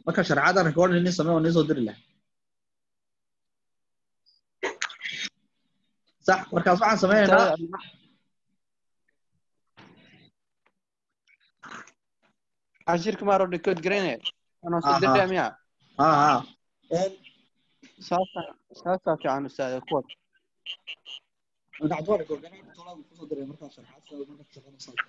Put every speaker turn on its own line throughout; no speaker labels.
marka sharcada record in sameeyo oo soo diri lahaa صح markaas waxaan sameeynaa
عشرك ما رد كود جرينير أنا صدق مياه ساسا في عن أستاذ كود
أنا عدواني كود جرينير طلاب الفصل دري مركز شرحات سوي مركز شغل صوت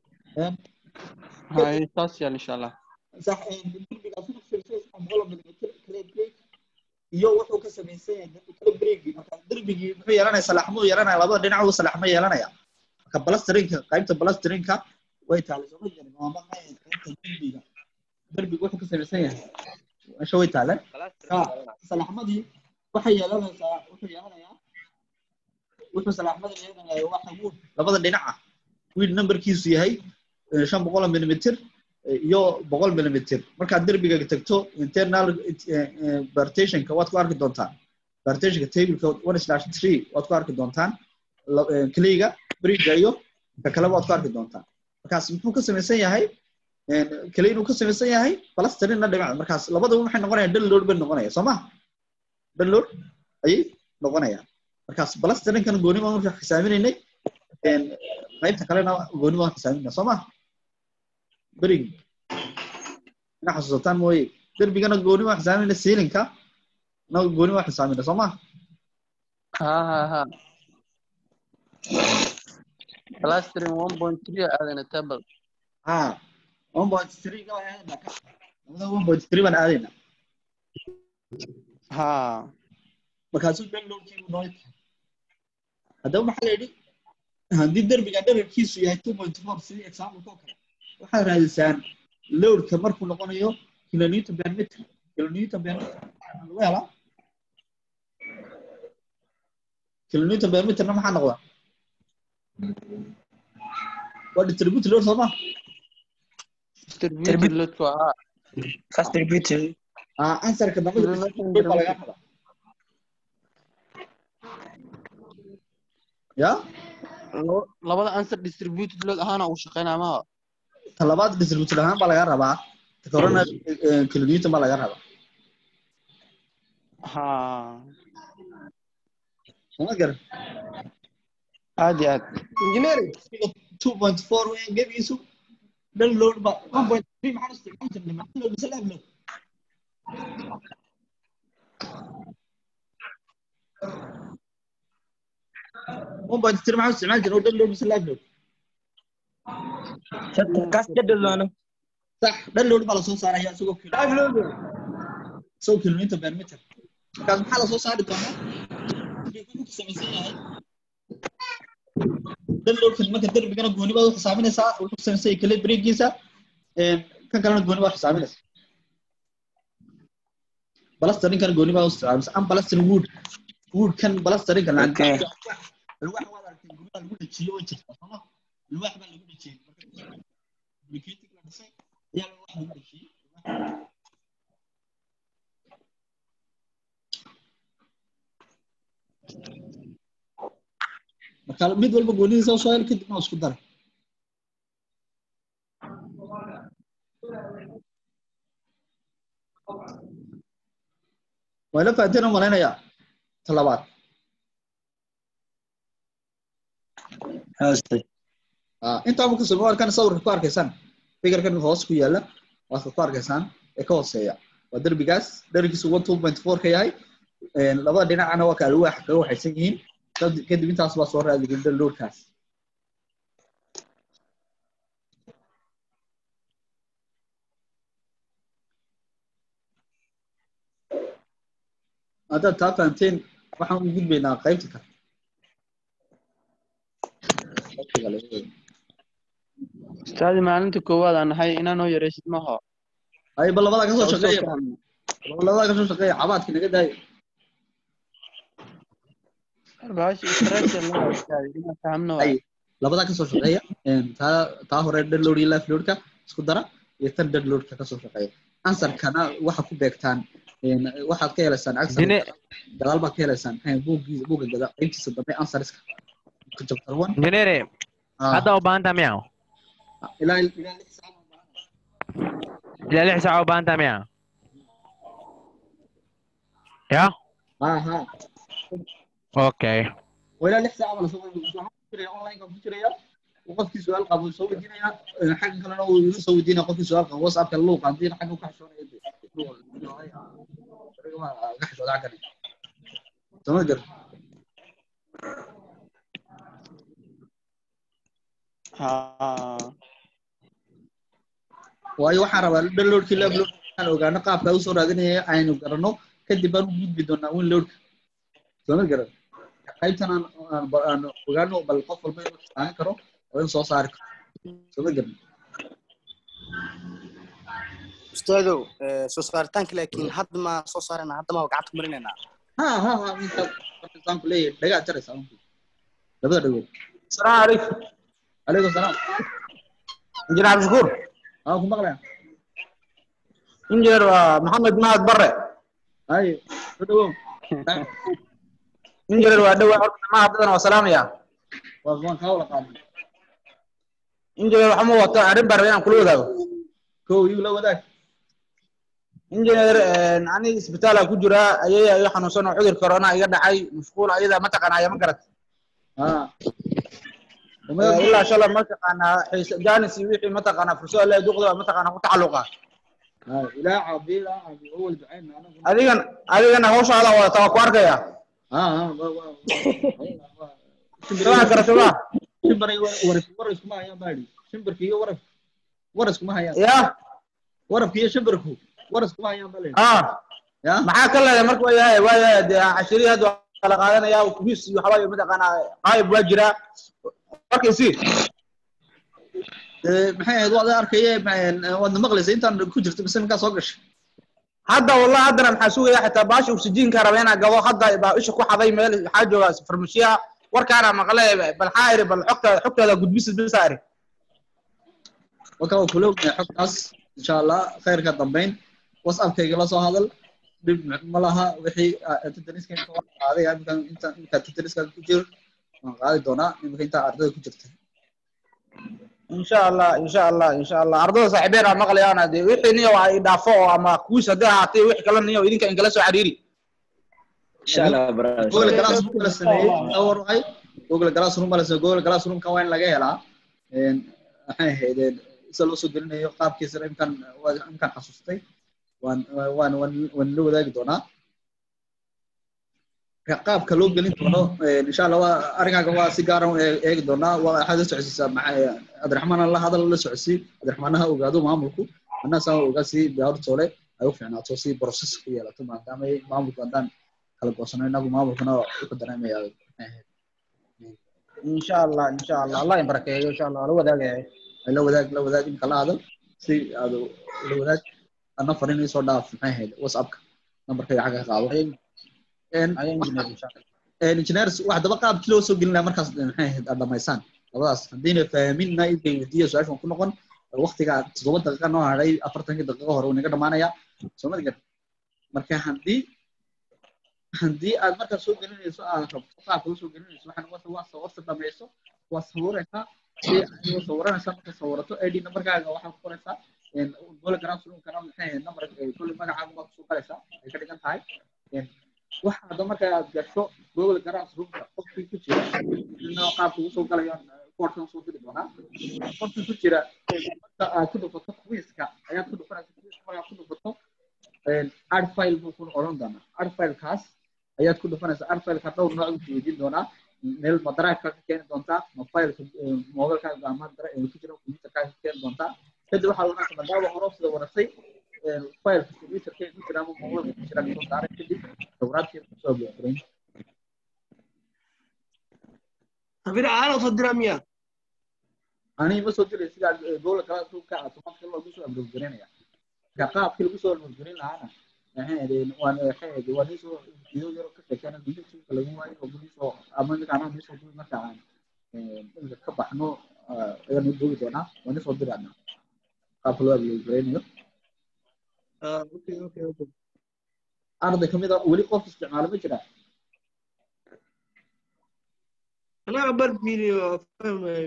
هاي ساسيال إن شاء الله
صح بالنسبة لأسمع في الفيس مغلب من كليب بريك يو وحو كسبيسين كليب بريك مركز دربي محو يرانا يصلحمو يرانا لابد دينعو صلحمو يرانا يا كبلاسترينك قيمة بلاسترينك ويتعالى سوي جري ما ما قيمة دربي وحو كسبيسين شوي تعالى صلحمدي waxay yeelanaysaa wuxuu yeelanayaa wuxuu salaxmada leeyahay waxa uu labada dhinac ah wiil numberkiisu yahay 500 mm iyo 100 mm marka darbiga tagto internal partition ka waad ku arki doontaan partition ka table ka 1/3 waad ku arki doontaan kliga briga iyo kala waad ku arki doontaan markaas muxuu ka sameeysan yahay kaliya uu ka sameeysan yahay plasterin la dhigac markaas labadaba waxay noqonayaan download bay noqonayaan Soomaa download ay noqonayaan markaas plasterin kan gooni ma xisaabinaynay qaybta kalena gooni ma xisaabinaynaa Soomaa bring ina xasuutaan mooy darbigana gooni ma xisaabinaynaa ceiling-ka na gooni ma xisaabinaynaa Soomaa
ha plastering 1.3 aadana table
1.3 ka ayaa dhaka 1.3 baan aadayna markaas uu downloadkiigu nooy hadaba maxaa la yidhi haddii darbiga dhererkiisu yahay 2.4 sidii example koo kale waxaad raadisaan loadka markuu noqonayo kilonewton per meter lagu helaa kilonewton per meterna maxaa noqdaa waa distributed load soo ma
distributed load ko
distributed
answerka dambe distributed baa laga rabaa ya
labada answer distributed load ahaana uu shaqeynaa ma
talabaad distributed ahaan baa laga rabaa corona kilonewton baa laga rabaa sama garan
عادي
engineering 2.4 way gabiisu download ba 1.3 maxaa isticmaal jirnay ma download mise laablo 1.3 maxaa isticmaal jirnay download mise laablo
kaas jadalwana
صح download baa la soo saaraya isagoo download soo kilomita per meter kaas maxaa la soo saari doonaa ku samaysan yahay download marka darbigana gooni baad u xisaabinaysaa wuxuu sameeyay kale breakiisa kan kalena gooni baad xisaabinaysaa balastering kan gooni baad u xisaabinaysaa am balastering wood kan balastering kan alwaax wada arkin guriga lagu dhajiyo way jirtaa sama alwaax baa lagu dhajiyay marka briquette la dhisay ayaa alwaax lagu dhajiyay marka mid walba goonidiisa soo hel kadib isku dar wala faadina malaynaya talabaad
haaste
inta uu ka soo warkan sawirka ku arkaysan figurkan hoos ku yaala waad ku arkaysan ee ka hooseeya waa darbigaas darbigiisu 2.4 ka yahay labada dhinacna waa kala wax ka waxaysan yihiin kadib intaas baa soo raadiyay downloadkaas هذا تافانتين waxaan u gudbaynaa qaybta kale
استاذ maalinta koowaad aan nahay inaan oo yareysid ma aha
ay bal labada ka soo shaqeeya cabaadka naga daay
baash stress la ina fahamno
ay labada ka soo shaqeeya taa hore download iyo live load ka isku dara iyo tan download ka soo shaqeeya answer kana waxa ku beegtaan waxaad ka helaysaan access dagaal ba ka helaysaan buugga gada qaybtiisa dambe answers-ka ka chapter 1
engineer hada u baahan tahay miyaa
ilaa 6 saac
u baahan tahay miyaa يا
ها
اوكي
ولا لسه عمل سوى اونلاين كان فكريا وقفكي سؤال قبل سوي دينا حق كلنا ويسوي دينا قفكي سؤال قبل واتساب كان لو قاعدين حق وكحشون ما كحشوا ذاك تمام waayo waxaan rabaa downloadkii la upload aan ogaano qaabka uu soo raadinaya aynu garanno kadib aan u gudbi doonaa downloadka soo ma garan qaybtan aan ogaano bal qof walba inuu isticmaali karo oo in soo saari karo soo ma garan
ustaadow soo saaritaanka laakiin hadda ma soo saarana hadda ma gacanta ku marinaynaa
ha inta intaan ku leeyahay dhagaa jaraysa labada dhagood
السلام عليكم
عليكم السلام
انجينير عبد الشكور
ku maqlayaa
انجينير محمد مهد بري
hay soo dhawow
انجينير waa dhawa horta ma hadana waa salaamaya
waan ka wada qaadnay
انجينير waxa ma wata arrin baro inaan kula wadaago
ko yu la wadaag
انجينير ani isbitaal ku jira ayay ay xanuunsan oo cudur corona iga dhacay mashquul ayada ma taqaanaya ma garat ilaa shala ma taqaanaa xiisa jaanis wixii ma taqaanaa fursad la duqdo ma taqaanaa ku tacaluqa
ilaa cabila awal ducayna
adigana hawsha ala wada tawa ku arkaya waa garataba
shimbaray waras kuma hayaan baadi shimbarkii iyo waras kuma hayaan
ya
warabkii iyo shimbarku waras kuma hayaan baadi
ya maxaa kale markuu yahay de ashiri hadu kala qaadanaya kubiis iyo xawaayo ma taqaanaa qayb waa jira markaysi
maxay ahayd wada arkayay wada maqlaysa intaan ku jirto mise markaa soo gashay
hadda wallahi haddana maxaa sugaya xitaa baashi oxygen-ka raba inaan gabo hadda baa isha ku xaday meel waxaa jooga farmashiya warkaana maqlay bal xaayri bal xogtaada gudbisid bisaari
waka kulo xogtaas insha Allah khayrka dambeyn whatsapp-kayga la soo hadal dib ma laha wixii tadriiskan ka qaaday inta tadriiskan ku jiro waan qaadi doonaa inta ardayda ku jirta
إن شاء الله أرضه صاحبين على مقلي أنا دي وحني ويدافعوا أما كويس ده هاتي وح كلام نيو إذن كان جلسوا عريري
إن شاء الله برا
جوجل كلاس روم كلا سنة أول رأي جوجل كلاس روم كلا سنة جوجل كلاس روم كوين لقيه لا هذا سلوا سجلنا يقاب كسر إمكان حسوستي وان لو ذاك دونا qaab ka loo gelin doono insha Allah waa ariga waa si gaar ah eegi doona waa xadis socodsiisa maxay Abdurrahman Allah hadal la socodsi Abdurrahmanaha ogaado maamulku annaas aan ogaasi biyaar toole ay u fiicnaato si process ku yeelato maadaama maamulku hadaan kala goosano inagu maamulkuna wuxuu dareemayaa
insha Allah Allah in barakeeyo insha Allah la wadaag in kala hadal si aad la wadaag ana fariin soo dhaaf maxay ahayd WhatsApp-ka numberka xaga qaado engineers wax daba qaab kilo soo gelina markaas maxay ahayd dhamaysan labadaas hadii fahminna idin wadiyo su'aashan ku noqon waqtiga 7 daqiiqo noo haray 40 daqiiqo hore uu naga dhamaanaya Soomaaliga marka hadii aad marka soo gelinayso aad rabto qaabka soo gelinayso waxaan waa soo dhamayso waa sawiraysa si aad sawiraysa marka sawirato ID numberkaaga waxa ku qoraysa gool garaas room kana maxay numberka kulli magacaaga waa soo qoraysa ay ka dhigan tahay waxa hadda marka aad gasho Google Garaas roomka qofkii ku jira inuu qaabka uu soo galayo portal soo diri doona qofkii ku jira marka aad ku dhufato quiz-ka ayaa ku dhufanaysa quiz-ka marka ku dhufato add file buu ku oran doona add file kaas ayaa ku dhufanaysa add file ka dhowr nooc u jeedin doona meel madaraaka ka keen doonta ma file mobile-ka ama madaraaka ku jira computer-ka ka keen doonta kadib waxa uu naga daawo hore sida warasay file computer-ka ku jira ama mobile-ka ku jira soo saaray kadib sawiraatii soo bixiin
abira aan soo diramaya
ani ma soo diray sida gool kala soo ka automatic loo soo upload gareynaya ka qaabkii lagu soo upload gareyn lahaana waan soo video yar ka sheekana YouTube lagu waayo oo soo ama kana ma soo diray marka aan ka baxno ayaan u duubi doonaa waan soo dirana qaab loo upload gareynayo
okay
arday kamida wali qof isticmaalo ma jira
ana qabar video fahmay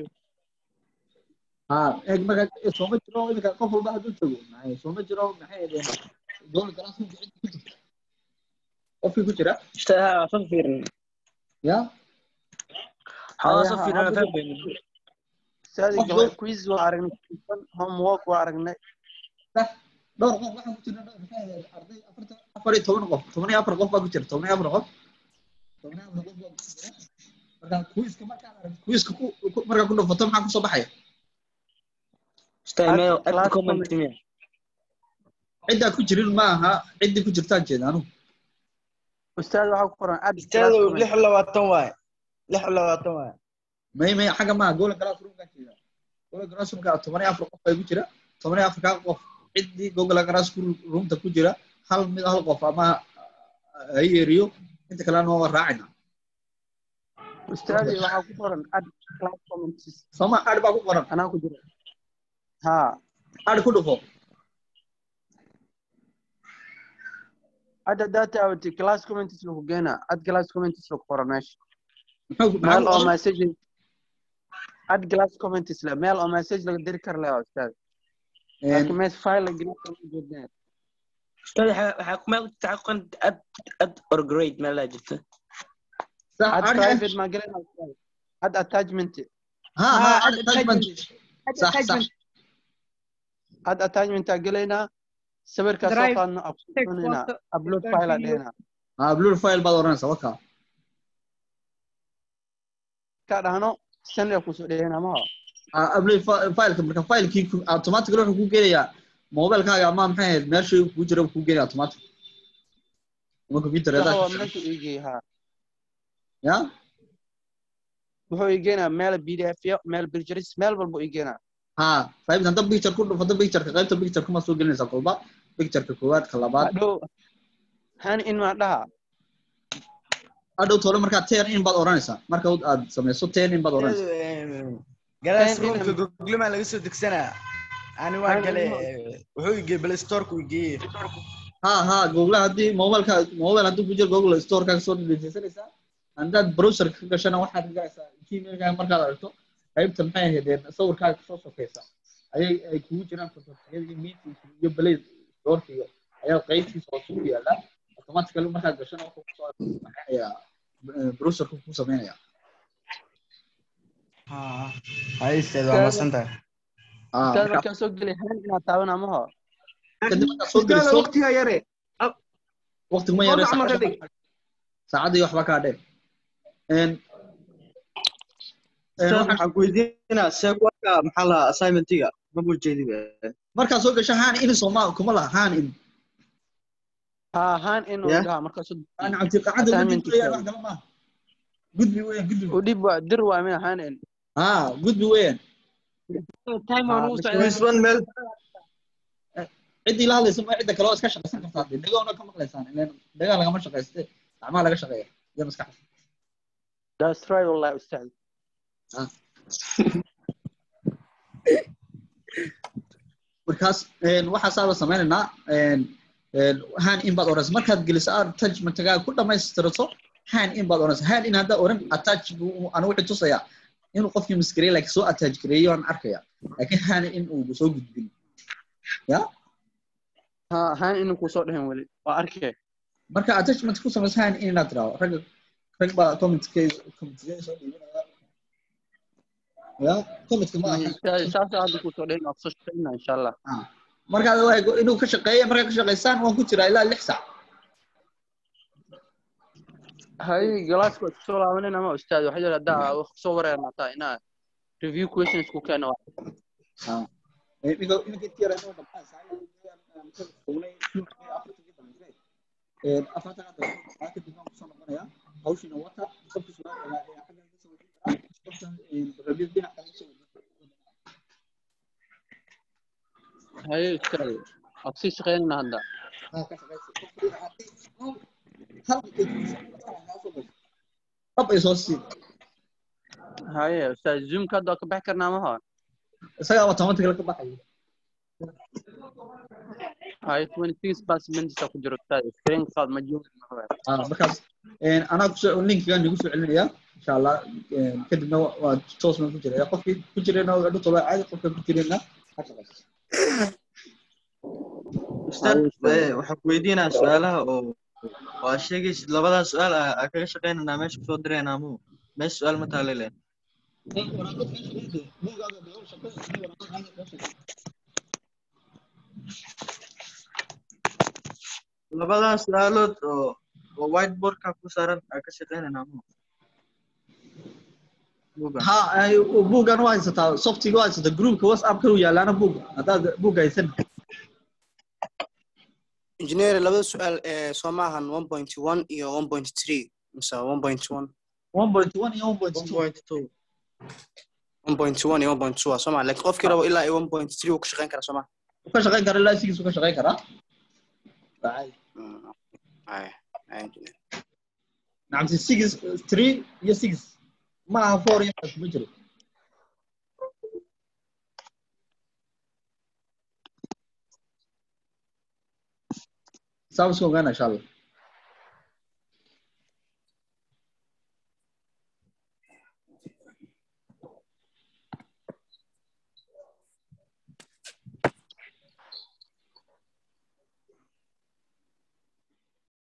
marka soo ma jiro idinka qof walba haduu tago soo ma jiro maxay ahayd gool galaas ku jirta qofkii ku jira
اشتها صفير
ya
ها
Ayaha,
صفير انا
hadda
فاهم
ustaadi
qof
gabay quiz waa aragnay homework waa aragnay
sax dhowr qof waxaan ku jirna maxay ahayd arday 14 qof 14 qof baa ku jira 14 qof 14 qof baa ku jira marka quizka markaan aragno quizka markaa ku dhufato maxaa ku soo baxaya
اشتها ما
class
اد كومنت مية
ciddaa ku jirin ma aha ciddii ku jirtaan jeeda anugu
ustaadi waxaa ku qoran add class
استاذ
comment
26 واي 26 واي
may xagga maaha gola classroomkaa jeeda gola classroomka 14 qof baa ku jira 14 kaa qof ciddii gola classroomta ku jira hal qof ama ay eriyo inta kalena waa raacina
ustaadi waxaa ku qoran add class comments
soma aad baa ku qoran
anaa ku jira ha
aad ku dhufo
add data out class comments lagu geena add class comments lagu qoran meesha
muxuu
meel oo message add class comments la meel oo message laga diri karo leh ustaadi laakiin mees file la gelin karo ma jeednaa
اشتها حكما تعقن اد اور جريد ما لا جبت
sax
add private ma gelina ustaadi add attachment
ha attachment sax
add attachment aa gelaynaa sawirkaa soo qaadno absuunaynaa upload file aa dhehnaa
upload file baad oranaysaa waka
ka dhahno send aa kusoo dhehnaa maha
upload fileka marka filekii automatically wuxuu ku gelayaa mobilkaaga ama maxay ahayd meeshii ku jira ku gelayaa automatic ama computer-ada
meesha iigay ha
ya
wuxuu iigeenaa meel pdf yo meel pictures meel walba iigeenaa
ha qaybta hadda picture ku dhufto picture-ka qaybta picture kuma soo gelinaysaa kolba picture-ka koowaad ka labaad
hadhow han in maa dhaha
hadhow tole markaa 10 in baad oranaysaa marka aad samayso 10 in baad oranaysaa
جلاس روم في جوجل ما لقيته دكسنا أنا واقع وهو يجي بلاي ستور كويجي
ha google hadii mobile hadii ku jiro google store ka soo dhigaysanaysaa andaad browser ka gashana waxaad galaysaa gmail-ka markaad aragto qaybta maxay ahayd sawirkaaga soo sokaysa ay kugu jiraan fotograafyada meetings iyo play store iyo ayaa qaybtiisa oo ku yaala automatically markaad gashana wuxuu ku soo baxaya browser ku sameynaya
هاي استاذ ما سنتها
ustaad markaa soo gelay han inaad taabanaa maha
kadib markaad soo geliso
waqtiga yare
waqti ma yara saacadii waxba ka dheer
waxaan ku weydiinaa seegwaka maxaa la assignmentiga ma bujeedi
markaad soo gasho haan in Soomaal kuma laha haan in
ha han in uu dhaha markaa soo
ana cabdi qacada gudbi weeyaan wax kale ma gudbi weeyaan gudbi
u dhib waa dir waa min han in
gudbi weeyaan
time aan u
quiz one meel
cidii la hadlayso ma cidda kale oo iska shaqaysan kartaa dhagoona ka maqlaysaan ileen dhagaa lagama shaqayste gacmaha laga shaqeeya iyo maskaxda
that's right wallahi ustaad
markaas waxaa saaba sameynaynaa han in baad oranaysa markaad geliso attachment-gaaga ku dhamaystirato han in baad oranaysa han in haddaa oran attach anigu wuxuu tusayaa inuu qofkii maskareeyay laakiin soo attach gareeyo aan arkaya laakiin han in uu soo gudbin ya
ha han in ku soo dhahin wali waa arkay
marka attachment ku samaysan han in inaad tiraahdo rag baa comment-kay soo dhiibanaya ya comment-ka ma aha
saasa hadda ku soo dhahin waa soo shaqeynaa insha Allah
markaad inuu ka shaqeeyo markaa ka shaqeysaan waan ku jiraa ilaa 6 saac
hay galaaska soo laabanayna ma ustaad waxa jira daa wax soo wareerna taa ina review questions ku keeno
iminka tira inuu dhabtaan saacadan afartan ka dib aan kusoo noqonaya hawshina wata qofka su'aalaha ee xagga ka soo wajira qofkan rabiid dhinac ka soo
hay ustaad absi shaqeynna hadda
ka shaqeysa طب يسوسي
هاي استاذ زوم كذا كبح كرنا ما هو
isaga automatic la ka baxay
هاي 26 باس من سا ku jiro استاذ screen قاد ma joogo
markaas ana ku soo link-gan igu soo celinaya insha Allah kadibna waa toos ma ku jira qofkii ku jirayna oo dhulka waa caadi qofka ku jirayna
ustaad waxaan ku weydiinaa su'aalaha oo waa sheegaysid labadaas su'aal aan kaga shaqaynaynaa meesha kusoo diraynaa muu meesha su'aal ma taale leen labadaas su'aalood oo whiteboardka ku saaran aan ka shaqaynaynaa muu buuga
ha buuggan waa haysataa softiga waa haysataa groupka whatsapp ka yaalaana buugga haddaad buugga haysan
engineer labada su'aal soo maahan 1.1 iyo 1.3 mise 1.1
1.1 iyo 1.2
1.1 iyo 1.2 waa soo maahan laakiin qofkii rabo ilaa 1.3 uu ka shaqayn karaa soo maahan
ka shaqayn kara ilaa 6 ka shaqayn karaa
engineer
نعم 6 3 iyo 6 ما 4 iyo ma jiro saabso gaana insha Allah